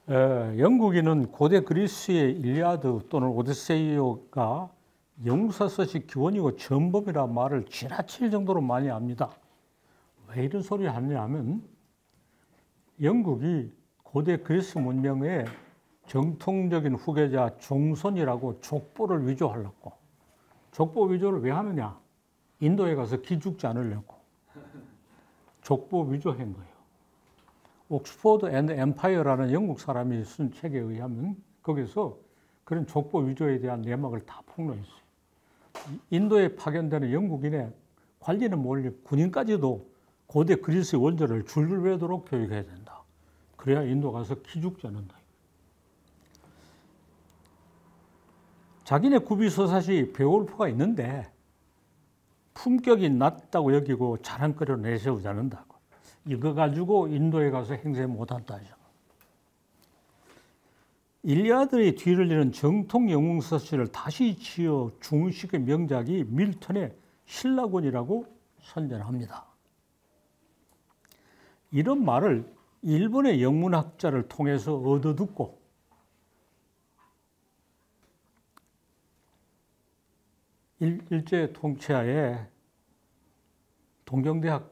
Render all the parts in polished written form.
영국인은 고대 그리스의 일리아드 또는 오디세이어가 영국사서시 기원이고 전범이라 말을 지나칠 정도로 많이 합니다. 왜 이런 소리를 하느냐면 영국이 고대 그리스 문명의 정통적인 후계자 종손이라고 족보를 위조하려고. 족보 위조를 왜 하느냐? 인도에 가서 기죽지 않으려고. 족보 위조한 거예요. 옥스포드 앤드 엠파이어라는 영국 사람이 쓴 책에 의하면 거기서 그런 족보 위조에 대한 내막을 다 폭로했어요. 인도에 파견되는 영국인의 관리는 몰리 군인까지도 고대 그리스의 원조를 줄줄 외도록 교육해야 된다. 그래야 인도 가서 기죽지 않는다. 자기네 구비서사시 베올프가 있는데 품격이 낮다고 여기고 자랑거리로 내세우지 않는다고. 이거 가지고 인도에 가서 행세 못한다 하죠. 일리아드의 뒤를 이은 정통 영웅서시를 다시 지어 중식의 명작이 밀턴의 신라곤이라고 선전합니다. 이런 말을 일본의 영문학자를 통해서 얻어듣고 일제 통치하에 동경대학에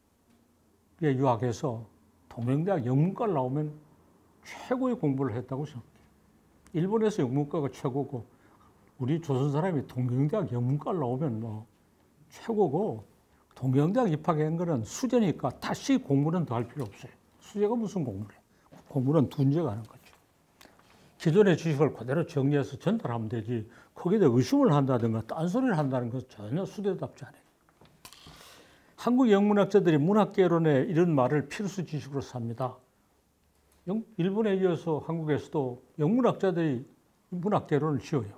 유학해서 동경대학 영문과를 나오면 최고의 공부를 했다고 생각해요. 일본에서 영문과가 최고고 우리 조선 사람이 동경대학 영문과를 나오면 뭐 최고고 동경대학 입학한 거는 수재니까 다시 공부는 더 할 필요 없어요. 수재가 무슨 공부래? 공부는 둔재가 하는 거죠. 기존의 지식을 그대로 정리해서 전달하면 되지 거기에 의심을 한다든가 딴소리를 한다는 것은 전혀 수대답지 않아요. 한국 영문학자들이 문학개론에 이런 말을 필수 지식으로 삽니다. 일본에 이어서 한국에서도 영문학자들이 문학개론을 지어요.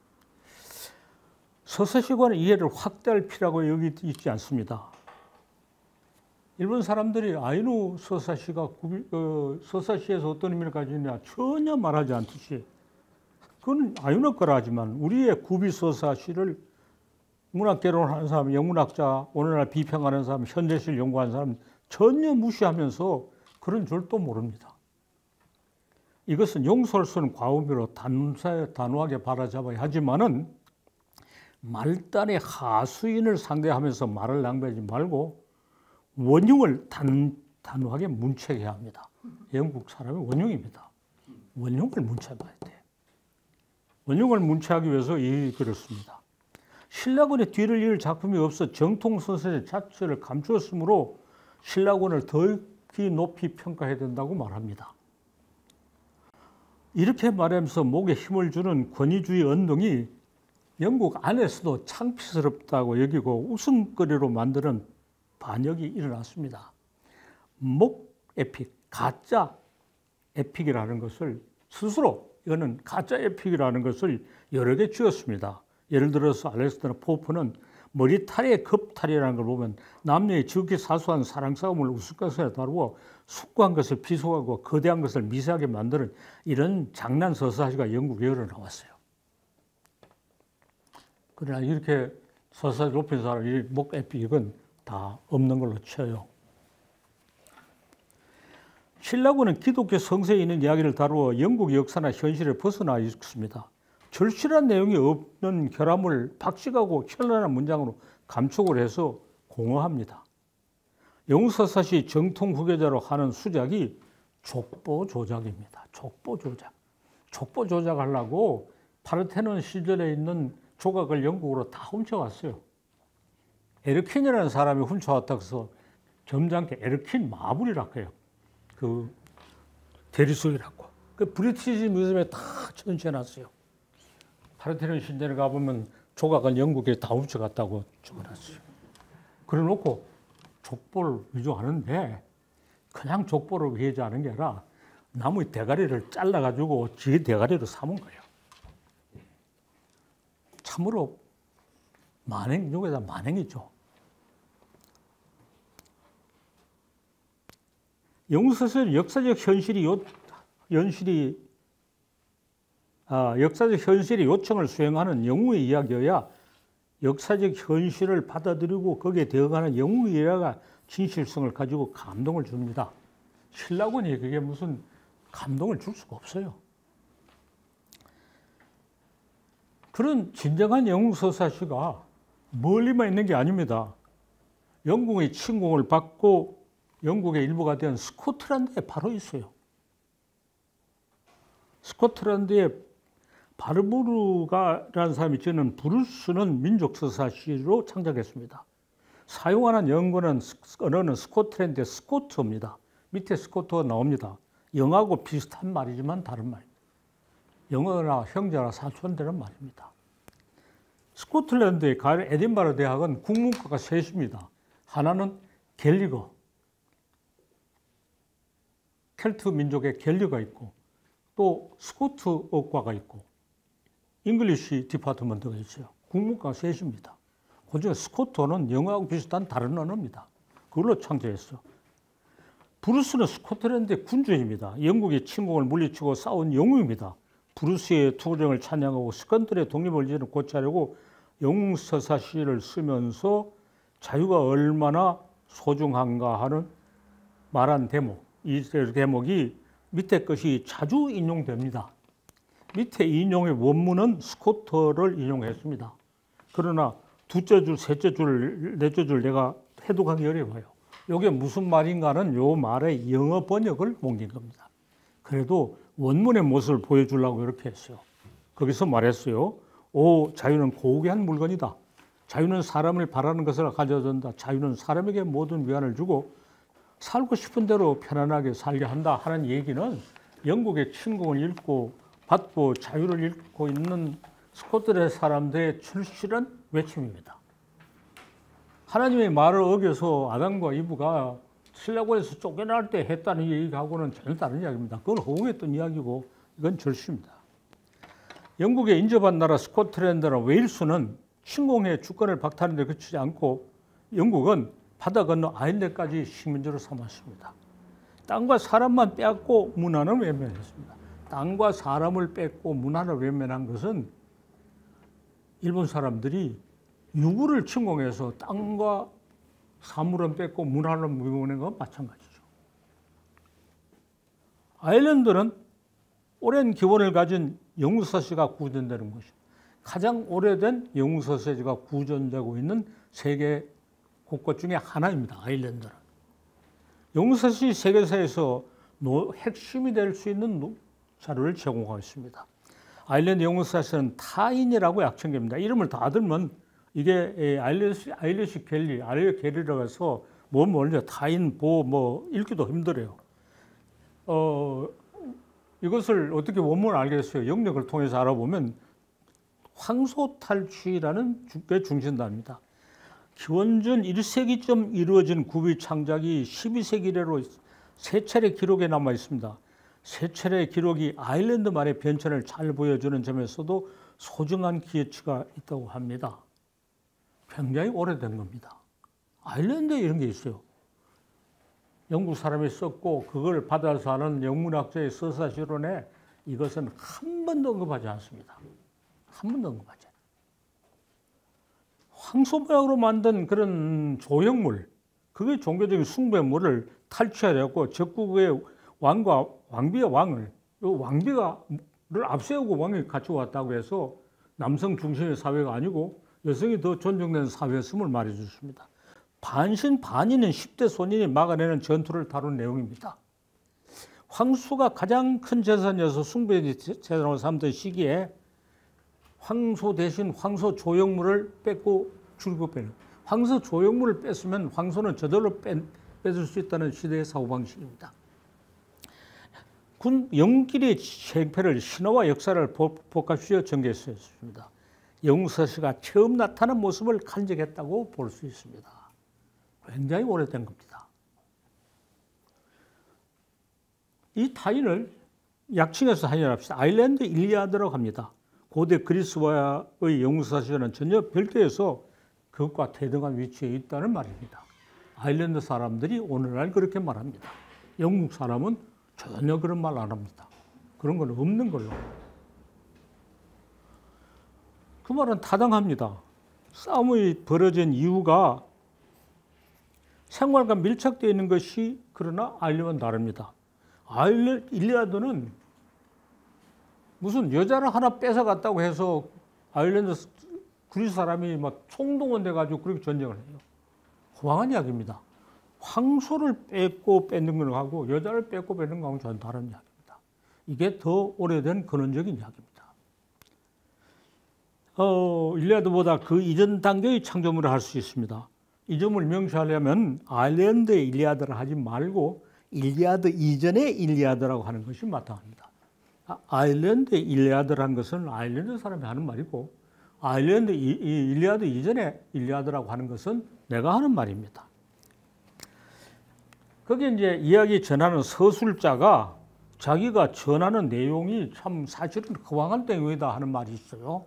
서사시관의 이해를 확대할 필요가 여기 있지 않습니다. 일본 사람들이 아이누 서사시가 서사시에서 어떤 의미를 가지느냐 전혀 말하지 않듯이 그건 아이누 거라 하지만 우리의 구비 서사시를 문학개론하는 사람, 영문학자, 오늘날 비평하는 사람, 현대시를 연구하는 사람 전혀 무시하면서 그런 줄도 모릅니다. 이것은 용서할 수 없는 과오미로 단호하게 바라잡아야 하지만은 말단의 하수인을 상대하면서 말을 낭비하지 말고 원흉을 단호하게 문책해야 합니다. 영국 사람이 원흉입니다. 원흉을 문책해야 돼. 원흉을 문책하기 위해서 이 글을 씁니다. 신라곤의 뒤를 이을 작품이 없어 정통서사의 자체를 감추었으므로 신라곤을 더 높이 평가해야 된다고 말합니다. 이렇게 말하면서 목에 힘을 주는 권위주의 언동이 영국 안에서도 창피스럽다고 여기고 웃음거리로 만드는 반역이 일어났습니다. 목 에픽, 가짜 에픽이라는 것을 스스로 이거는 가짜 에픽이라는 것을 여러 개 지었습니다. 예를 들어서 알렉산더 포프는 머리탈의 겁탈이라는 걸 보면 남녀의 지극히 사소한 사랑 싸움을 우스갯소리에 다루어 숙고한 것을 비속하고 거대한 것을 미세하게 만드는 이런 장난 서사시가 영국에 여러 나왔어요. 그러나 이렇게 서사시 높인 사람이 목 에픽은 다 없는 걸로 쳐요. 신라곤은 기독교 성서에 있는 이야기를 다루어 영국 역사나 현실에 벗어나 있습니다. 절실한 내용이 없는 결함을 박식하고 현란한 문장으로 감축을 해서 공허합니다. 영국서사시 정통 후계자로 하는 수작이 족보 조작입니다. 족보 조작. 족보 조작하려고 파르테논 시절에 있는 조각을 영국으로 다 훔쳐왔어요. 에르킨이라는 사람이 훔쳐왔다고 해서 점잖게 에르킨 마블이라고 해요. 그 대리석이라고. 그 브리티시 뮤지엄에 다 전시해놨어요. 파르테논 신전에 가보면 조각은 영국에 다 훔쳐갔다고 적어놨어요. 그래 놓고 족보를 위조하는데 그냥 족보를 위조하는 게 아니라 나무 대가리를 잘라가지고 지 대가리로 삼은 거예요. 참으로 만행 중에다 만행이죠. 영국서사의 역사적 현실이 요청을 수행하는 영웅의 이야기여야 역사적 현실을 받아들이고 거기에 되어가는 영웅의 이야기가 진실성을 가지고 감동을 줍니다. 신라곤이 그게 무슨 감동을 줄 수가 없어요. 그런 진정한 영국 서사시가 멀리만 있는 게 아닙니다. 영국의 침공을 받고 영국의 일부가 된 스코틀랜드에 바로 있어요. 스코틀랜드에 바르부르가라는 사람이 지은 브루스는 민족 서사시로 창작했습니다. 사용하는 언어는 스코틀랜드의 스코트입니다. 밑에 스코트가 나옵니다. 영어하고 비슷한 말이지만 다른 말입니다. 영어나 형제나 사촌 되는 말입니다. 스코틀랜드의 에딘버러 대학은 국문과가 셋입니다. 하나는 갤리거, 켈트 민족의 갤리가 있고 또 스코트어과가 있고 잉글리시 디파트먼트가 있어요. 국문과가 셋입니다. 그중에 스코트어는 영어하고 비슷한 다른 언어입니다. 그걸로 창조했어요. 브루스는 스코틀랜드의 군주입니다. 영국의 침공을 물리치고 싸운 영웅입니다. 브루스의 투쟁을 찬양하고 스코틀랜드의 독립을 이제는 고치려고 영웅 서사시를 쓰면서 자유가 얼마나 소중한가 하는 말한 대목, 이 대목이 밑에 것이 자주 인용됩니다. 밑에 인용의 원문은 스코트를 인용했습니다. 그러나 두째 줄, 셋째 줄, 넷째 줄 내가 해독하기 어려워요. 이게 무슨 말인가는 요 말의 영어 번역을 옮긴 겁니다. 그래도 원문의 모습을 보여주려고 이렇게 했어요. 거기서 말했어요. 오, 자유는 고귀한 물건이다. 자유는 사람을 바라는 것을 가져준다. 자유는 사람에게 모든 위안을 주고 살고 싶은 대로 편안하게 살게 한다 하는 얘기는 영국의 침공을 받고 자유를 잃고 있는 스코틀랜드 사람들의 출실한 외침입니다. 하나님의 말을 어겨서 아담과 이브가 신라곤에서 쫓겨날 때 했다는 얘기하고는 전혀 다른 이야기입니다. 그건 허공했던 이야기고 이건 절수입니다. 영국에 인접한 나라 스코틀랜드나 웨일스는 침공해 주권을 박탈하는 데 그치지 않고 영국은 바다 건너 아일랜드까지 식민지로 삼았습니다. 땅과 사람만 빼앗고 문화는 외면했습니다. 땅과 사람을 뺏고 문화를 외면한 것은 일본 사람들이 유구를 침공해서 땅과 사물은 뺏고 문화를 외면한 것과 마찬가지죠. 아일랜드는 오랜 기원을 가진 영웅서사시가 구존되는 것입니다. 가장 오래된 영웅서사시가 구존되고 있는 세계 곳곳 중에 하나입니다. 아일랜드는. 영웅서사시 세계사에서 핵심이 될 수 있는 자료를 제공하고 있습니다. 아일랜드 영웅서사시는 타인이라고 약칭됩니다. 이름을 다 들면 이게 아일리시 갤리, 아일리시 갤리라고 해서 뭐냐 타인, 읽기도 힘들어요. 이것을 어떻게 원문을 알겠어요? 영역을 통해서 알아보면 황소탈취라는 게 중심단입니다. 기원전 1세기쯤 이루어진 구비 창작이 12세기 이래로 세 차례 기록에 남아 있습니다. 세 차례 기록이 아일랜드만의 변천을 잘 보여주는 점에서도 소중한 기여치가 있다고 합니다. 굉장히 오래된 겁니다. 아일랜드에 이런 게 있어요. 영국 사람이 썼고 그걸 받아서 하는 영문학자의 서사시론에 이것은 한 번도 언급하지 않습니다. 한 번도 언급하지 않아요. 황소 모양으로 만든 그런 조형물, 그게 종교적인 숭배물을 탈취하려고 적국의 왕과 왕비의 왕을, 왕비를 앞세우고 왕이 같이 왔다고 해서 남성 중심의 사회가 아니고 여성이 더 존중되는 사회였음을 말해 주십니다. 반신반인은 10대 소년이 막아내는 전투를 다룬 내용입니다. 황소가 가장 큰 재산이어서 숭배의 재산으로 삼던 시기에 황소 대신 황소 조형물을 뺏고 출급해요. 황소 조형물을 뺐으면 황소는 저절로 뺏을 수 있다는 시대의 사고방식입니다. 영길의 생패를 신화와 역사를 복합시켜 전개했습니다. 영웅서사시가 처음 나타난 모습을 간직했다고 볼 수 있습니다. 굉장히 오래된 겁니다. 이 타인을 약칭해서 하연합시다. 아일랜드 일리아드라고 합니다. 고대 그리스와의 영웅서사시는 전혀 별개에서 그것과 대등한 위치에 있다는 말입니다. 아일랜드 사람들이 오늘날 그렇게 말합니다. 영국 사람은 전혀 그런 말 안 합니다. 그런 건 없는 걸로. 그 말은 타당합니다. 싸움이 벌어진 이유가 생활과 밀착되어 있는 것이 그러나 아일랜드는 다릅니다. 일리아드는 무슨 여자를 하나 뺏어갔다고 해서 아일랜드 그리스 사람이 막 총동원 돼가지고 그렇게 전쟁을 해요. 허황한 이야기입니다. 황소를 뺏고 뺏는 거하고 여자를 뺏고 뺏는 거하고는 전혀 다른 이야기입니다. 이게 더 오래된 근원적인 이야기입니다. 일리아드보다 그 이전 단계의 창조물을 할 수 있습니다. 이 점을 명시하려면 아일랜드의 일리아드를 하지 말고 일리아드 이전의 일리아드라고 하는 것이 마땅합니다. 아일랜드의 일리아드라는 것은 아일랜드 사람이 하는 말이고 아일랜드 일리아드 이전의 일리아드라고 하는 것은 내가 하는 말입니다. 거기 이제 이야기 전하는 서술자가 자기가 전하는 내용이 참 사실은 허황한 내용이다 하는 말이 있어요.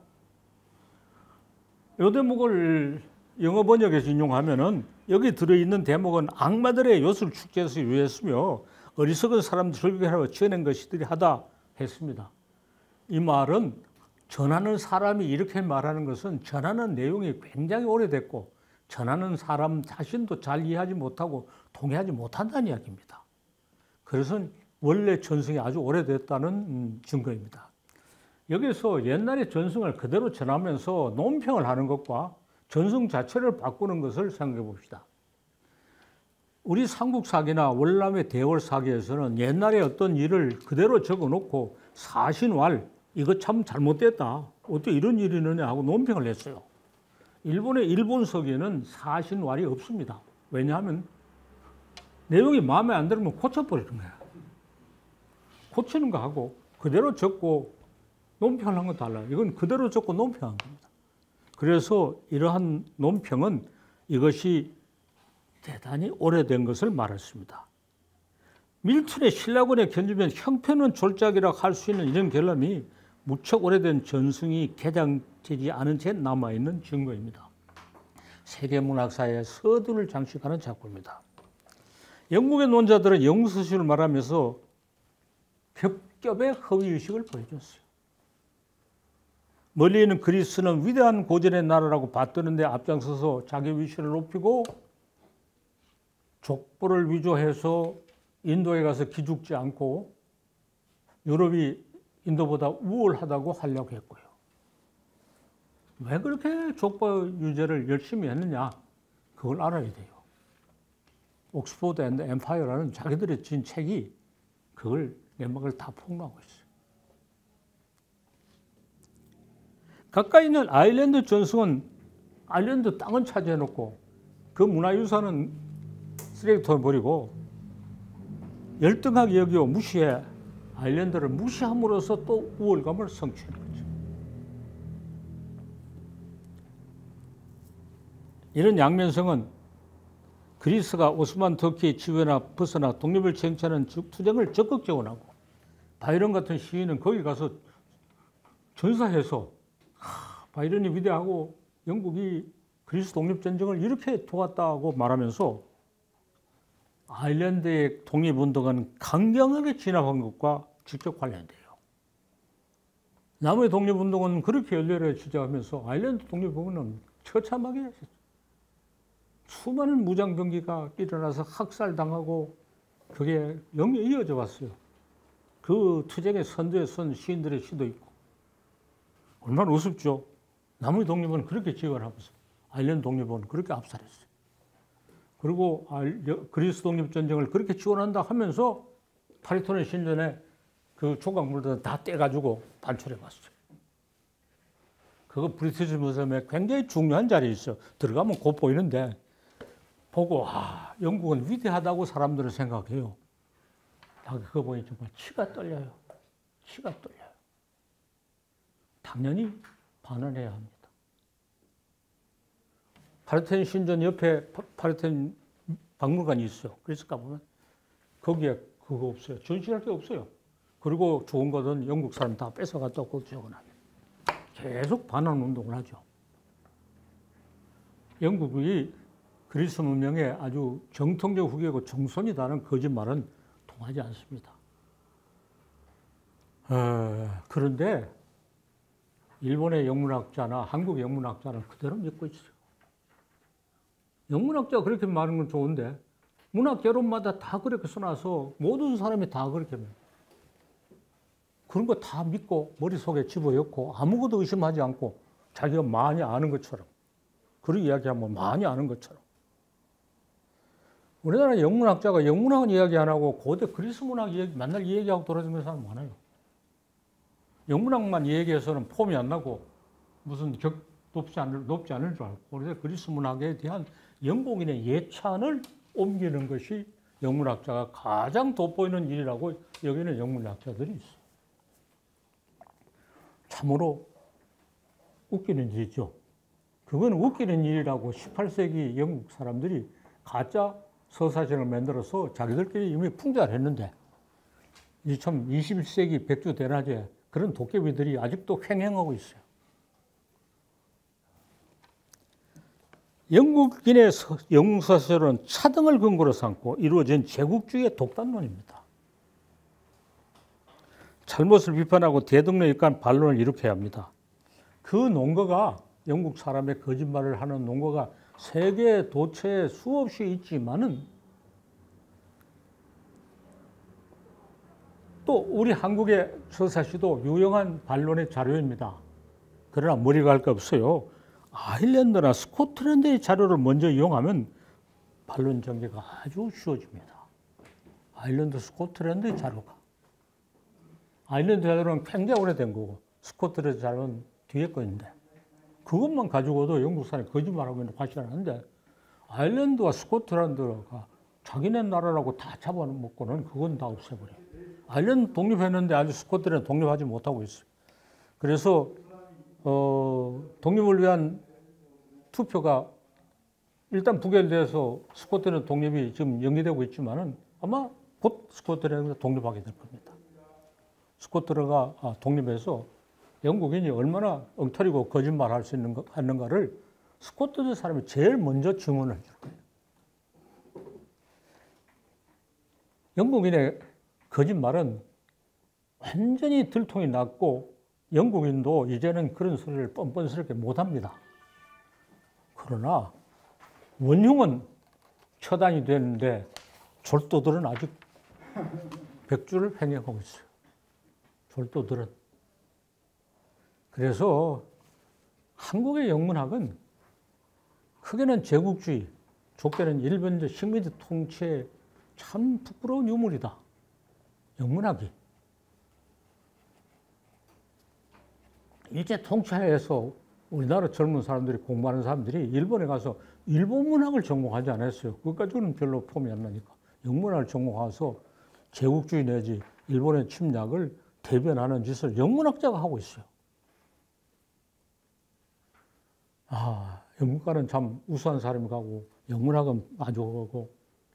이 대목을 영어 번역에서 인용하면은 여기 들어있는 대목은 악마들의 요술 축제에서 유했으며 어리석은 사람들 설교하라고 지어낸 것이들이 하다 했습니다. 이 말은 전하는 사람이 이렇게 말하는 것은 전하는 내용이 굉장히 오래됐고 전하는 사람 자신도 잘 이해하지 못하고 동의하지 못한다는 이야기입니다. 그래서 원래 전승이 아주 오래됐다는 증거입니다. 여기서 옛날의 전승을 그대로 전하면서 논평을 하는 것과 전승 자체를 바꾸는 것을 생각해 봅시다. 우리 삼국사기나 월남의 대월사기에서는 옛날에 어떤 일을 그대로 적어놓고 사신왈, 이거 참 잘못됐다. 어떻게 이런 일이 있느냐 하고 논평을 했어요. 일본의 일본서기에는 사신왈이 없습니다. 왜냐하면 내용이 마음에 안 들면 고쳐버리는 거야. 고치는 거 하고 그대로 적고 논평하는 건 달라요. 이건 그대로 적고 논평한 겁니다. 그래서 이러한 논평은 이것이 대단히 오래된 것을 말했습니다. 밀턴의 신라군에 견주면 형편은 졸작이라고 할 수 있는 이런 결론이 무척 오래된 전승이 개장되지 않은 채 남아있는 증거입니다. 세계문학사의 서두를 장식하는 작품입니다. 영국의 논자들은 영서술을 말하면서 겹겹의 허위의식을 보여줬어요. 멀리 있는 그리스는 위대한 고전의 나라라고 받드는데 앞장서서 자기 위치를 높이고 족보를 위조해서 인도에 가서 기죽지 않고 유럽이 인도보다 우월하다고 하려고 했고요. 왜 그렇게 족보 유죄를 열심히 했느냐? 그걸 알아야 돼요. 옥스포드 앤드 엠파이어라는 자기들이 진 책이 그걸 내막을 다 폭로하고 있어요. 가까이 있는 아일랜드 전승은 아일랜드 땅은 차지해놓고 그 문화유산은 쓰레기통에 버리고 열등하게 여기고 무시해 아일랜드를 무시함으로써 또 우월감을 성취하는 거죠. 이런 양면성은 그리스가 오스만 터키의 지배나 벗어나 독립을 쟁취하는 투쟁을 적극 지원하고 바이런 같은 시인은 거기 가서 전사해서 바이런이 위대하고 영국이 그리스 독립전쟁을 이렇게 도왔다고 말하면서 아일랜드의 독립운동은 강경하게 진압한 것과 직접 관련돼요. 남의 독립운동은 그렇게 열렬하게 주장하면서 아일랜드 독립운동은 처참하게 했었죠. 수많은 무장병기가 일어나서 학살당하고 그게 영원히 이어져 왔어요. 그 투쟁의 선두에 선 시인들의 시도 있고 얼마나 우습죠. 남의 독립은 그렇게 지원하면서 아일랜드 독립은 그렇게 압살했어요. 그리고 그리스 독립전쟁을 그렇게 지원한다 하면서 파리토네 신전에 그 조각물들 다 떼가지고 반출해 봤어요. 그거 브리티시 무seum에 굉장히 중요한 자리에 있어요. 들어가면 곧 보이는데 보고 영국은 위대하다고 사람들은 생각해요. 그거 보니 정말 치가 떨려요. 치가 떨려요. 당연히 반환해야 합니다. 파르테논 신전 옆에 파르테논 박물관이 있어요. 그래서 가보면 거기에 그거 없어요. 전시할 게 없어요. 그리고 좋은 것은 영국 사람 다 뺏어갔다고 적어놔요. 계속 반환 운동을 하죠. 영국이 그리스 문명의 아주 정통적 후계고 정손이다는 거짓말은 통하지 않습니다. 그런데 일본의 영문학자나 한국 영문학자는 그대로 믿고 있어요. 영문학자가 그렇게 말하는 건 좋은데 문학 개론마다 다 그렇게 써놔서 모든 사람이 다 그렇게 합니다. 그런 거 다 믿고 머릿속에 집어넣고 아무것도 의심하지 않고 자기가 많이 아는 것처럼 그런 이야기하면 많이 아는 것처럼. 우리나라 영문학자가 영문학은 이야기 안 하고 고대 그리스 문학 이야기 맨날 얘기하고 돌아다니는 사람 많아요. 영문학만 얘기해서는 폼이 안 나고 무슨 높지 않을 줄 알고 그래서 그리스 문학에 대한 영국인의 예찬을 옮기는 것이 영문학자가 가장 돋보이는 일이라고 여기는 영문학자들이 있어요. 참으로 웃기는 일이죠. 그건 웃기는 일이라고 18세기 영국 사람들이 가짜 서사시를 만들어서 자기들끼리 이미 풍자를 했는데 이 참 21세기 백주 대낮에 그런 도깨비들이 아직도 횡행하고 있어요. 영국인의 영웅서술은 차등을 근거로 삼고 이루어진 제국주의의 독단론입니다. 잘못을 비판하고 대등로 입간 반론을 일으켜야 합니다. 그 논거가 영국 사람의 거짓말을 하는 논거가 세계 도처에 수없이 있지만은 또 우리 한국의 서사시도 유용한 반론의 자료입니다. 그러나 머리가 갈 거 없어요. 아일랜드나 스코틀랜드의 자료를 먼저 이용하면 반론 전개가 아주 쉬워집니다. 아일랜드, 스코틀랜드의 자료가. 아일랜드 자료는 굉장히 오래된 거고 스코틀랜드 자료는 뒤에 거인데 그것만 가지고도 영국 사람이 거짓말하고 있는 확실한데 아일랜드와 스코틀랜드가 자기네 나라라고 다 잡아먹고는 그건 다 없애버려요. 아일랜드 독립했는데 아직 스코틀랜드 독립하지 못하고 있어요. 그래서 독립을 위한 투표가 일단 부결돼서 스코틀랜드 독립이 지금 연기되고 있지만은 아마 곧 스코틀랜드가 독립하게 될 겁니다. 스코틀랜드가 독립해서 영국인이 얼마나 엉터리고 거짓말할 수 있는가를 스코틀랜드 사람이 제일 먼저 증언을 해줄 거예요. 영국인의 거짓말은 완전히 들통이 났고 영국인도 이제는 그런 소리를 뻔뻔스럽게 못합니다. 그러나 원흉은 처단이 되는데 졸도들은 아직 백주를 횡행하고 있어요. 졸도들은. 그래서 한국의 영문학은 크게는 제국주의, 좁게는 일본적 식민지 통치의 참 부끄러운 유물이다. 영문학이. 일제 통치하에서 우리나라 젊은 사람들이 공부하는 사람들이 일본에 가서 일본 문학을 전공하지 않았어요. 그것까지는 별로 폼이 안 나니까. 영문학을 전공해서 제국주의 내지 일본의 침략을 대변하는 짓을 영문학자가 하고 있어요. 아, 영문과는 참 우수한 사람이 가고 영문학은 아주 하고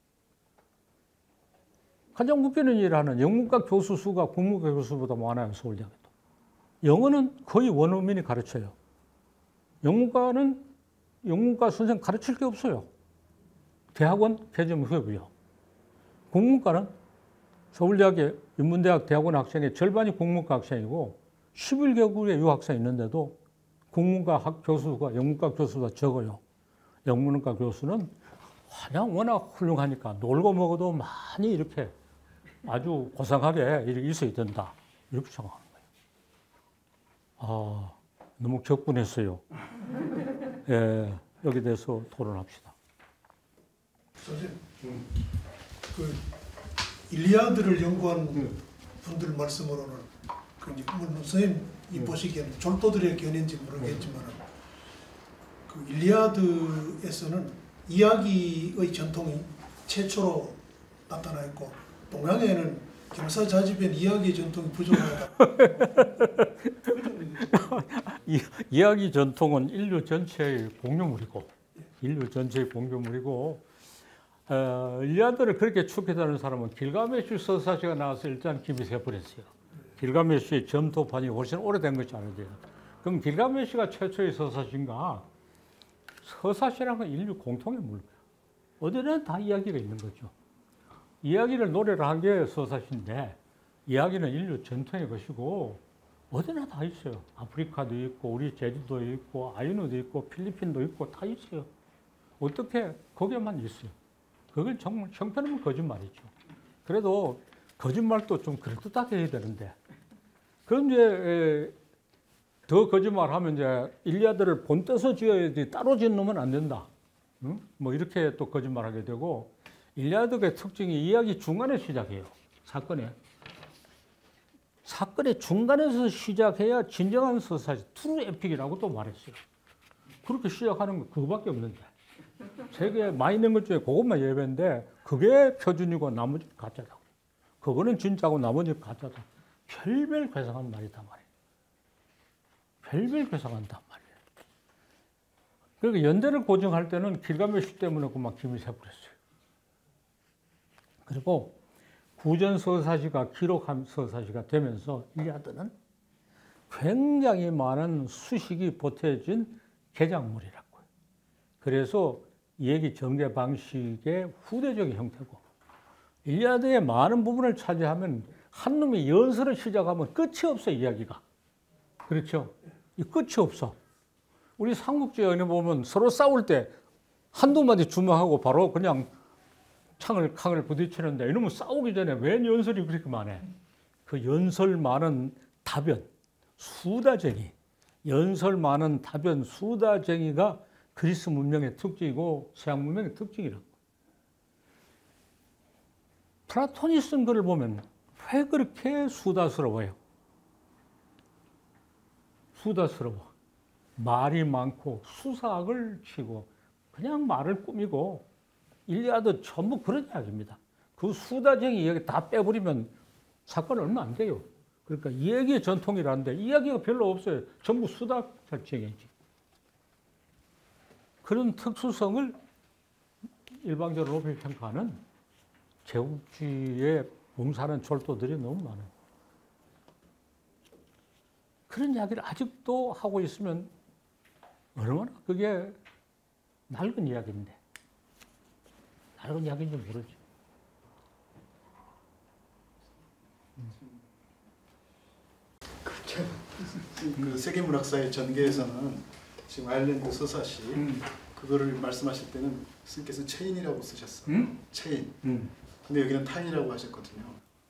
가장 웃기는 일을 하는 영문과 교수 수가 국문과 교수보다 많아요. 서울대학교도. 영어는 거의 원어민이 가르쳐요. 영문과는 영문과 선생 가르칠 게 없어요. 대학원 개점 후에고요. 국문과는 서울대학의 인문대학 대학원 학생의 절반이 국문과 학생이고 11개국의 유학생이 있는데도 국문과 교수가 영문과 교수가 적어요. 영문과 교수는 그냥 워낙 훌륭하니까 놀고 먹어도 많이 이렇게 아주 고상하게 이렇게 있어야 된다. 이렇게 생각하는 거예요. 아, 너무 격분했어요. 예, 여기 대해서 토론합시다. 선생님, 그 일리아드를 연구한 분들 말씀으로는 물론 선생님이 보시기에는 졸도들의 견해인지 모르겠지만 그 일리아드에서는 이야기의 전통이 최초로 나타나 있고 동양에는 경사자집엔 이야기의 전통이 부족하다. 이야기 전통은 인류 전체의 공유물이고 일리아드를 그렇게 추격하는 사람은 길가메시 서사시가 나와서 일단 김이 새버렸어요. 길가메시의 점토판이 훨씬 오래된 것이 아니에요. 그럼 길가메시가 최초의 서사시인가? 서사시라는 건 인류 공통의 물이에요. 어디나 다 이야기가 있는 거죠. 이야기를 노래를 한 게 서사시인데 이야기는 인류 전통의 것이고 어디나 다 있어요. 아프리카도 있고 우리 제주도 있고 아이누도 있고 필리핀도 있고 다 있어요. 어떻게 거기에만 있어요. 그걸 정말 형편없는 거짓말이죠. 그래도 거짓말도 좀 그럴듯하게 해야 되는데. 그런데 더 거짓말하면 이제 일리아드를 본떠서 지어야지 따로 짓는 안 된다. 응? 뭐 이렇게 또 거짓말하게 되고 일리아드의 특징이 이야기 중간에 시작해요. 사건의 중간에서 시작해야 진정한 서사지 트루 에픽이라고 또 말했어요. 그렇게 시작하는 거 그거밖에 없는데 세계에 많이 있는 것 중에 그것만 예배인데 그게 표준이고 나머지는 가짜다. 그거는 진짜고 나머지는 가짜다. 별별 괴상한 말이단 말이에요. 별별 괴상한단 말이에요. 그러니까 연대를 고증할 때는 길가메시 때문에 그만 김이 새버렸어요. 그리고 구전 서사시가 기록한 서사시가 되면서 일리아드는 굉장히 많은 수식이 보태진 개작물이라고요. 그래서 얘기 전개 방식의 후대적인 형태고 일리아드의 많은 부분을 차지하면 한 놈이 연설을 시작하면 끝이 없어 이야기가. 그렇죠? 이 끝이 없어. 우리 삼국지 연애 보면 서로 싸울 때 한두 마디 주먹하고 바로 그냥 캉을 부딪히는데 이러면 싸우기 전에 왜 연설이 그렇게 많아? 그 연설 많은 답변, 수다쟁이, 연설 많은 답변, 수다쟁이가 그리스 문명의 특징이고 서양 문명의 특징이라고. 플라톤이 쓴 글을 보면 왜 그렇게 수다스러워요? 수다스러워. 말이 많고 수사학을 치고 그냥 말을 꾸미고 일리아드 전부 그런 이야기입니다. 그 수다쟁이 이야기 다 빼버리면 사건 얼마 안 돼요. 그러니까 이 얘기의 전통이라는데 이야기가 별로 없어요. 전부 수다쟁이지. 그런 특수성을 일방적으로 높이 평가하는 제국주의에 봉사하는 졸도들이 너무 많아요. 그런 이야기를 아직도 하고 있으면 얼마나 그게 낡은 이야기인데. 낡은 이야기인지 모르지. 그 세계문학사의 전개에서는 지금 아일랜드 서사시 그거를 말씀하실 때는 스님께서 체인이라고 쓰셨어요. 체인. 근데 여기는 타인이라고 하셨거든요.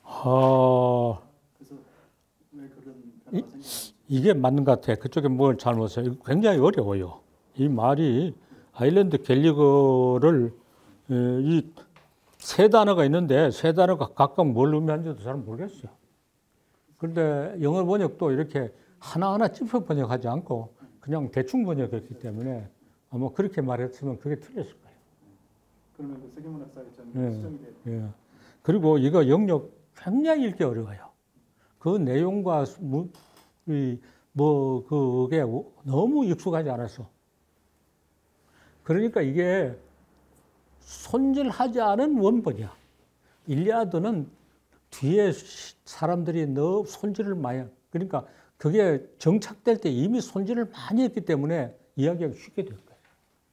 그래서 왜 그런 단어가 생겼는지. 이게 맞는 것 같아. 그쪽에 뭘 잘못해요. 굉장히 어려워요. 이 말이 아일랜드 갤리거를 이 세 단어가 있는데 세 단어가 각각 뭘 의미하는지도 잘 모르겠어요. 그런데 영어 번역도 이렇게 하나하나 짚어 번역하지 않고 그냥 대충 번역했기 때문에 아마 그렇게 말했으면 그게 틀렸을 거예요. 그러면 그 세계문학사의 전개 수정이 돼요. 예. 그리고 이거 영역 굉장히 읽기 어려워요. 그 내용과 그게 너무 익숙하지 않아서. 그러니까 이게 손질하지 않은 원본이야. 일리아드는 뒤에 사람들이 너무 손질을 많이, 그러니까 그게 정착될 때 이미 손질을 많이 했기 때문에 이야기하기 쉽게 될 거예요.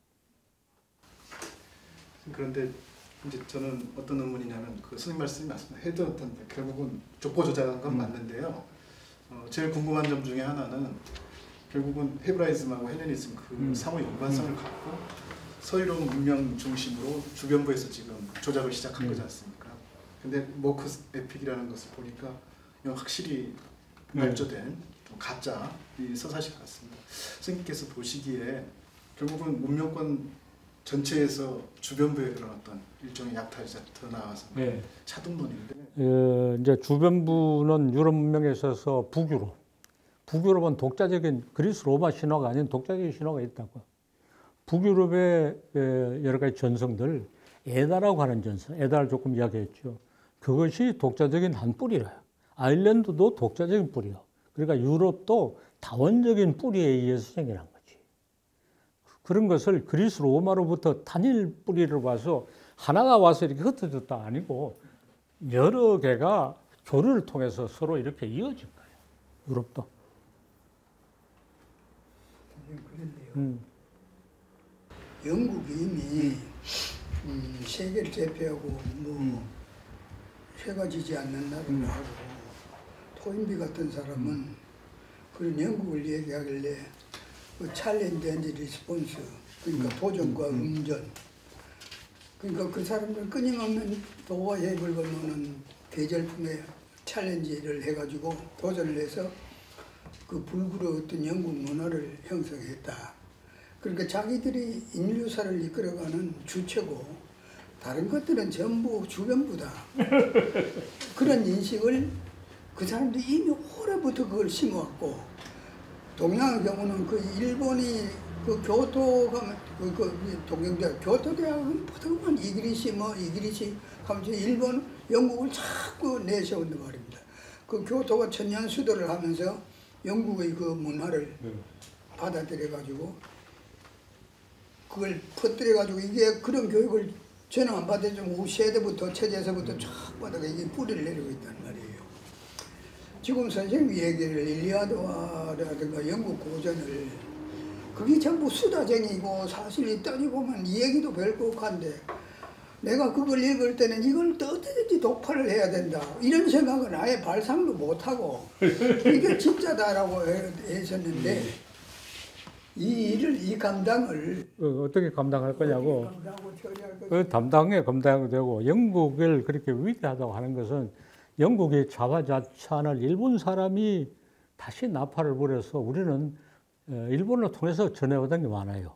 그런데 이제 저는 어떤 의문이냐면 그 스님 말씀이 맞습니다. 헤드헌터인데 결국은 족보 조작한 건 맞는데요. 제일 궁금한 점 중에 하나는 결국은 헤브라이즘하고 헬레니즘 그 상호 연관성을 갖고 서유럽 문명 중심으로 주변부에서 지금 조작을 시작한 거지 않습니까? 근데 모크스 에픽이라는 것을 보니까 이건 확실히 발전된 좀 가짜 이 서사시 같습니다. 스님께서 보시기에 결국은 문명권 전체에서 주변부에 그런 어떤 일종의 약탈이 더 나와서 네. 차등론인데 이제 주변부는 유럽 문명에 있어서 북유럽은 독자적인 그리스 로마 신화가 아닌 독자적인 신화가 있다고. 북유럽의 여러 가지 전성들, 에다라고 하는 전성, 에다를 조금 이야기했죠. 그것이 독자적인 한 뿌리래요. 아일랜드도 독자적인 뿌리요. 그러니까 유럽도 다원적인 뿌리에 의해서 생겨난 거지. 그런 것을 그리스 로마로부터 단일 뿌리를 봐서 하나가 와서 이렇게 흩어졌다 아니고 여러 개가 교류를 통해서 서로 이렇게 이어진 거예요. 유럽도. 그런데요. 영국이 이미 세계를 대표하고 해가 지지 않는 나라를 하고 토인비 같은 사람은 그런 영국을 얘기하길래 그 챌린지 앤드 리스폰스 그러니까 도전과 응전 그러니까 그 사람들 끊임없는 도와 해협을 건너는 계절품의 챌린지를 해가지고 도전을 해서 그 불구르었던 영국 문화를 형성했다. 그러니까 자기들이 인류사를 이끌어가는 주체고 다른 것들은 전부 주변부다. 그런 인식을 그 사람들이 이미 오래부터 그걸 심어왔고, 동양의 경우는 그 일본이 그 교토 가면 그 동경대학 교토대학은 보통은 이기리시 하면서 일본 영국을 자꾸 내세운단 말입니다. 그 교토가 천년 수도를 하면서 영국의 그 문화를 받아들여 가지고 그걸 퍼뜨려 가지고 이게 그런 교육을 저는 안 받았지만 우리 세대부터 체제에서부터 쫙 받아가 이게 뿌리를 내리고 있단 말이에요. 지금 선생님이 얘기를 일리아드라든가 영국 고전을 그게 전부 수다쟁이고 사실 따지보면 이 얘기도 별곡한데 내가 그걸 읽을 때는 이걸 어떻게든지 독파를 해야 된다 이런 생각은 아예 발상도 못하고 이게 진짜다라고 했었는데 이 감당을 어떻게 감당할 거냐고. 감당하고 처리할 것. 그 담당에 감당되고 영국을 그렇게 위대하다고 하는 것은 영국의 자화자찬을 일본 사람이 다시 나팔을 불어서 우리는 일본을 통해서 전해오던 게 많아요.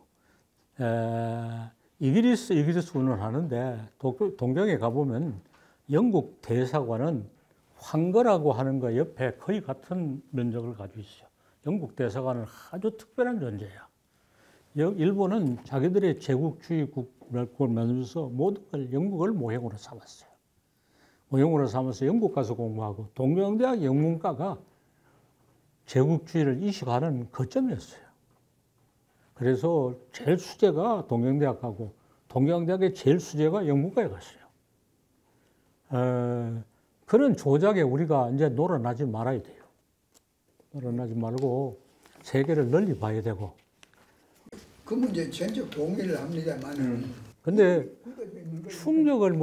이기리스 운운하는데 동경에 가보면 영국 대사관은 황거라고 하는 거 옆에 거의 같은 면적을 가지고 있어요. 영국 대사관은 아주 특별한 존재야. 일본은 자기들의 제국주의 국을 만들면서 모든 걸 영국을 모형으로 삼았어요. 모형으로 삼아서 영국 가서 공부하고 동경대학 영문과가 제국주의를 이식하는 거점이었어요. 그래서 제일 수재가 동경대학 가고 동경대학의 제일 수재가 영문과에 갔어요. 그런 조작에 우리가 이제 놀아나지 말아야 돼요. 놀아나지 말고 세계를 널리 봐야 되고. 그 문제 전적 동의를 합니다만. 근데 충격을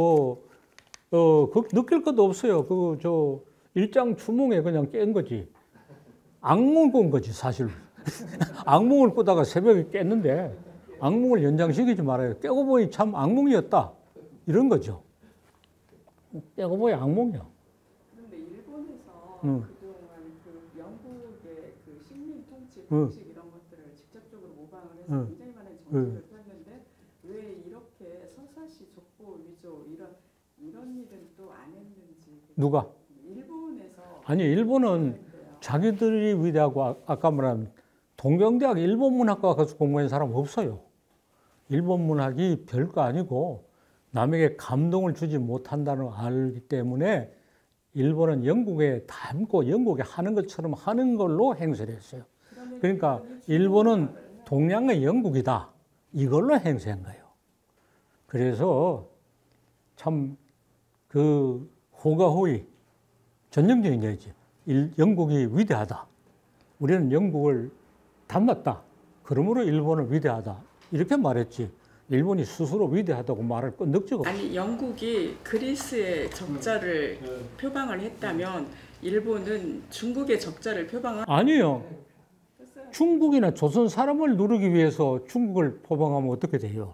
느낄 것도 없어요. 일장추몽에 그냥 깬 거지. 악몽을 꾼 거지, 사실. 악몽을 꾸다가 새벽에 깼는데 악몽을 연장시키지 말아요. 깨고 보니 참 악몽이었다. 이런 거죠. 깨고 보니 악몽이야. 그런데 일본에서 그동안 그 영국의 그 식민 통치 방식 이런 것들을 직접적으로 모방을 해서 굉장히 많은 정책을 폈는데 왜 이렇게 서사시 족보 위조 이런 일은 또 안 했는지. 누가? 일본에서. 아니, 일본은 자기들이 위대하고 아까 말한 동경대학 일본문학과 가서 공부한 사람 없어요. 일본문학이 별거 아니고 남에게 감동을 주지 못한다는 걸 알기 때문에 일본은 영국에 닮고 영국에 하는 것처럼 하는 걸로 행세를 했어요. 그러니까 일본은 동양의 영국이다. 이걸로 행세한 거예요. 그래서 참 그 호가호의 전형적인 얘기지. 영국이 위대하다. 우리는 영국을 닮았다. 그러므로 일본은 위대하다. 이렇게 말했지. 일본이 스스로 위대하다고 말할 건 늑지가 없어. 아니 영국이 그리스의 적자를 표방을 했다면 일본은 중국의 적자를 표방을 아니요. 중국이나 조선 사람을 누르기 위해서 중국을 포방하면 어떻게 돼요?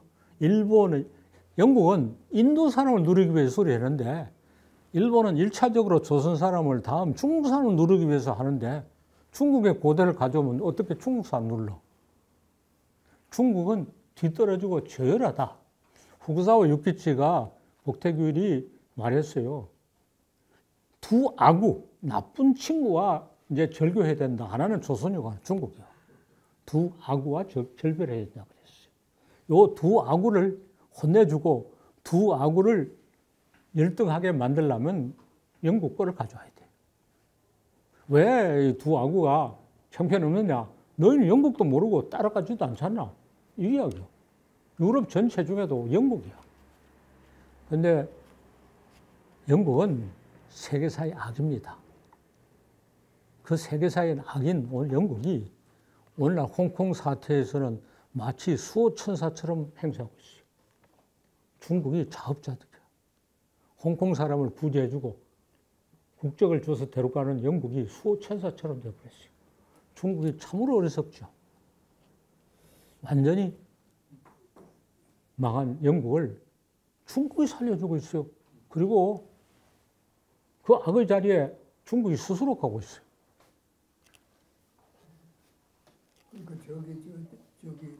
영국은 인도 사람을 누르기 위해서 소리했는데 일본은 1차적으로 조선 사람을 다음 중국 사람을 누르기 위해서 하는데 중국의 고대를 가져오면 어떻게 중국 사람 눌러? 중국은 뒤떨어지고 저열하다. 후쿠사와 유키치가 복태규일이 말했어요. 두 아구, 나쁜 친구와 이제 절교해야 된다. 하나는 조선이고 하나는 중국이야. 두 아구와 절별해야 된다고 그랬어요. 요 두 아구를 혼내주고 두 아구를 열등하게 만들려면 영국 거를 가져와야 돼. 왜 이 두 아구가 형편없느냐? 너희는 영국도 모르고 따라가지도 않잖아. 이 이야기야. 유럽 전체 중에도 영국이야. 근데 영국은 세계사의 악입니다. 그 세계사의 악인 오늘 영국이 오늘날 홍콩 사태에서는 마치 수호천사처럼 행세하고 있어요. 중국이 자업자득이야. 홍콩 사람을 구제해주고 국적을 줘서 데려가는 영국이 수호천사처럼 되어버렸어요. 중국이 참으로 어리석죠. 완전히 망한 영국을 중국이 살려주고 있어요. 그리고 그 악의 자리에 중국이 스스로 가고 있어요. 그러니까 저기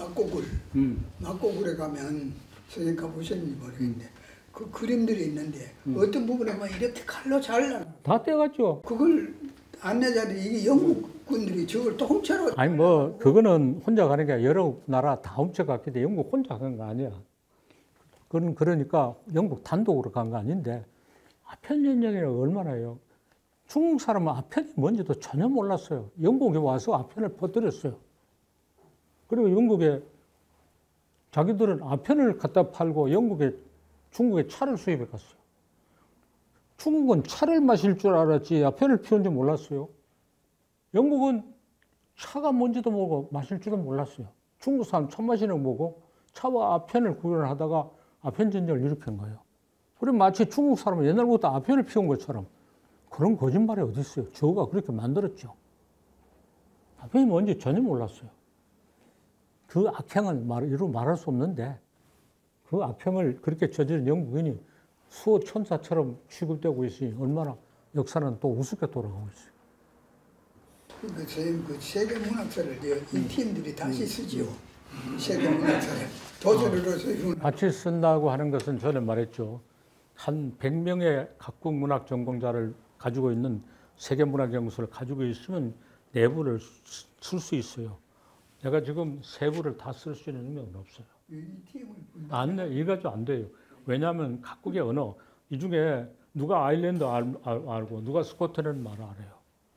낙고굴에 가면 선생님 가보셨는지 모르겠는데 그 그림들이 있는데 어떤 부분에 막 이렇게 칼로 잘라. 다 떼갔죠. 그걸 안내자들이 이게 영국군들이 저걸 또 훔쳐로. 아니 뭐 그거는 혼자 가는 게 아니라 여러 나라 다 훔쳐갔기 때문에 영국 혼자 간 거 아니야. 그러니까 영국 단독으로 간 거 아닌데 아편 연령이라고 얼마나 해요. 중국 사람은 아편이 뭔지도 전혀 몰랐어요. 영국에 와서 아편을 퍼뜨렸어요. 그리고 영국에 자기들은 아편을 갖다 팔고 중국에 차를 수입해 갔어요. 중국은 차를 마실 줄 알았지 아편을 피운 줄 몰랐어요. 영국은 차가 뭔지도 모르고 마실 줄은 몰랐어요. 중국 사람 차 마시는 거 보고 차와 아편을 구별하다가 아편 전쟁을 일으킨 거예요. 그리고 마치 중국 사람은 옛날부터 아편을 피운 것처럼 그런 거짓말이 어디 있어요. 저가 그렇게 만들었죠. 아편이 뭔지 전혀 몰랐어요. 그 악행은 이루 말할 수 없는데 그 악행을 그렇게 저지른 영국인이 수호 천사처럼 취급되고 있으니 얼마나 역사는 또 우습게 돌아가고 있어요. 그러니까 선생님 그 세계문학사를 이 팀들이 다시 쓰지요. 세계문학사를 도전으로서 같이 쓴다고 하는 것은 전에 말했죠. 한 100명의 각국 문학 전공자를 가지고 있는 세계문학연구소를 가지고 있으면 내부를 쓸 수 있어요. 내가 지금 세 부를 다 쓸 수 있는 능력은 없어요. 이가지고 안 돼요. 왜냐하면 각국의 언어, 이 중에 누가 아일랜드 알고 누가 스코틀랜드 말을 알아요.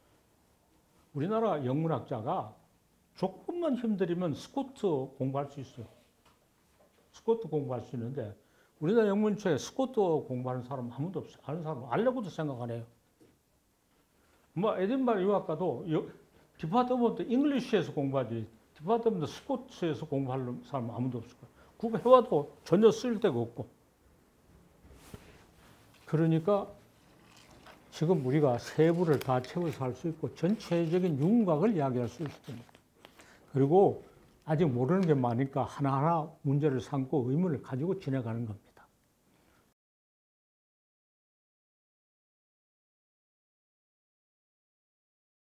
우리나라 영문학자가 조금만 힘들이면 스코트 공부할 수 있어요. 스코트 공부할 수 있는데 우리나라 영문초에 스코트 공부하는 사람 아무도 없어요. 아는 사람 알려고도 생각 안 해요. 뭐 에딘버러 유학가도 디파트먼트 잉글리시에서 공부하지 디파트먼트 스코트에서 공부하는 사람 아무도 없을 거예요. 그거 해와도 전혀 쓸 데가 없고. 그러니까 지금 우리가 세 부를 다 채워서 할 수 있고 전체적인 윤곽을 이야기할 수 있습니다. 그리고 아직 모르는 게 많으니까 하나하나 문제를 삼고 의문을 가지고 지나가는 겁니다.